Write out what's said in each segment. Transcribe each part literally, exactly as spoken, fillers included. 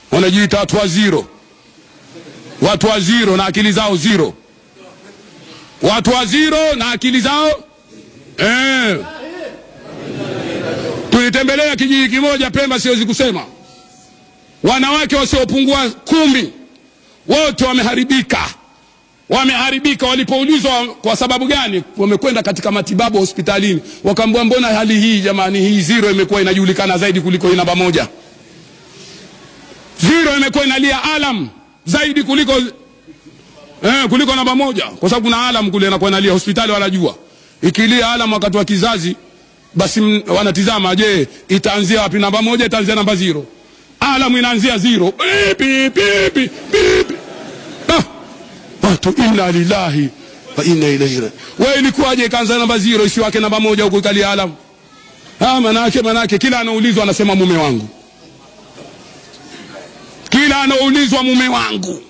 wanajiita watu wa zero. Watu wa zero na akili zao zero. Watu wa zero na akili zao eh. Tulitembelea kijiji kimoja Pemba, siwezi kusema. Wanawake wasiopungua kumi wote wameharibika. Wameharibika. Walipoulizwa kwa sababu gani, wamekwenda katika matibabu hospitalini. Wakaambiwa mbona hali hii jamani, hii zero imekuwa inajulikana zaidi kuliko hii namba moja. Zero imekuwa inalia alam zaidi kuliko eh kuliko namba moja, kwa sababu kuna alam kule inakuwa inalia hospitali wanajua. Ikilia alam wakati wa kizazi, basi wanatizama je itaanzia wapi, namba moja itaanzia namba zero. Alam inaanzia zero. Pipi pipi pipi. Ah. Watu inna lillahi wa inna ilaihi raji'un. Wewe ilikuwaje ikaanza namba zero isiwake namba moja huko ikalia alam? Ah, manake manake kila anaulizwa anasema mume wangu. Kila anaulizwa mume wangu.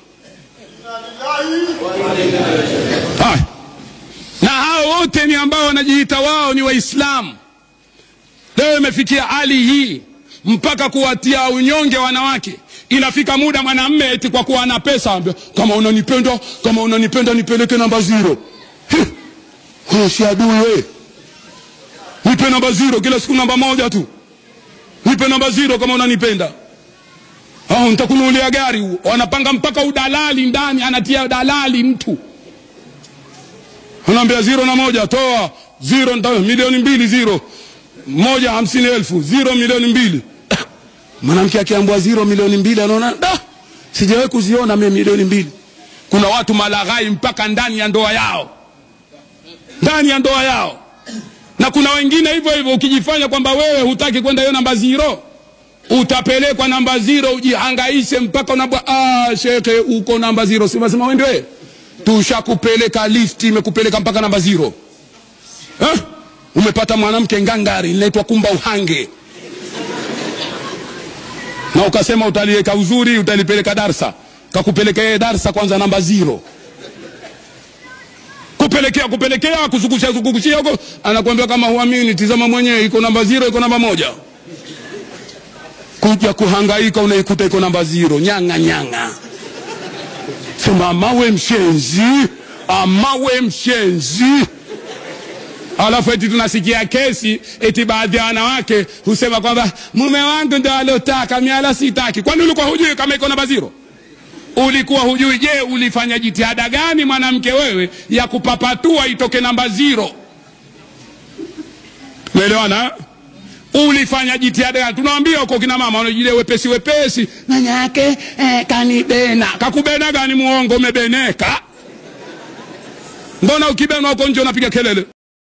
Hai. Na hao wote ni ambao wanajiita wao ni Waislamu. Leo imefikia hali hii mpaka kuwatia unyonge wanawake. Inafika muda mwanamume eti kwa kuwa ana pesa, kama unanipenda, kama unanipenda nipeleke namba zero. Huyo si adui wewe. Nipe namba zero kila siku, namba moja tu. Nipe namba zero kama unanipenda. Ah, nitakununulia gari. Wanapanga mpaka udalali ndani, anatia dalali mtu. Anaambia zero na moja toa, zero ndio milioni mbili, zero moja hamsini elfu, zero milioni mbili. Mwanamke akiambiwa zero milioni mbili anaona da, sijawahi kuziona mimi milioni mbili. Kuna watu malaghai mpaka ndani ya ndoa yao. Ndani ya ndoa yao. Na kuna wengine hivyo hivyo, ukijifanya kwamba wewe hutaki kwenda hiyo namba zero, utapelekwa namba zero ujihangaishe mpaka unabwa ah sheke uko namba zero. Sema sema wewe wewe. Tushakupeleka lift imekupeleka mpaka namba zero. Eh? Umepata mwanamke ngangari inaitwa kumba uhange. Na ukasema utaliweka uzuri, utalipeleka darasa. Kakupeleka yeye darasa kwanza namba zero. Kupelekea kupelekea kuzungushia zungushia huko, anakuambia kama huamini tizama mwenyewe iko namba zero, iko namba moja. Kuja kuhangaika unaikuta iko namba zero, nyanga nyanga. Sema mawe mshenzi, amawe mshenzi. Alafu eti tunasikia kesi eti baadhi ya wanawake husema kwamba mume wangu ndo alotaka miala sitaki. Kwani ulikuwa hujui kama iko namba zero? Ulikuwa hujui? Je, ulifanya jitihada gani mwanamke wewe ya kupapatua itoke namba zero? Umeelewana? Ulifanya jitihada gani? Tunawaambia uko kina mama wanajile wepesi wepesi, manyake eh, kanibena. Kakubena gani muongo, umebeneka? Mbona ukibena uko nje unapiga kelele?